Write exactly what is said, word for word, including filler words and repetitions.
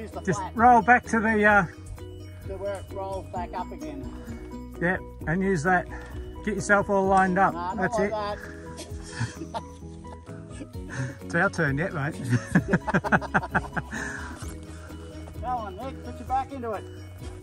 use the Just flat roll back to the, uh, to where it rolls back up again. yeah, and use that. Get yourself all lined up. Nah, not That's like it. that. It's our turn yet, mate. Go on, Nick, put your back into it.